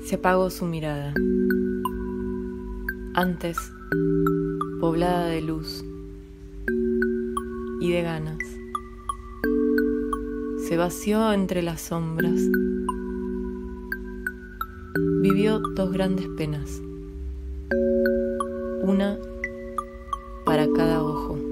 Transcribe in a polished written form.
Se apagó su mirada. Antes, poblada de luz y de ganas, se vació entre las sombras. Vivió dos grandes penas, una para cada ojo.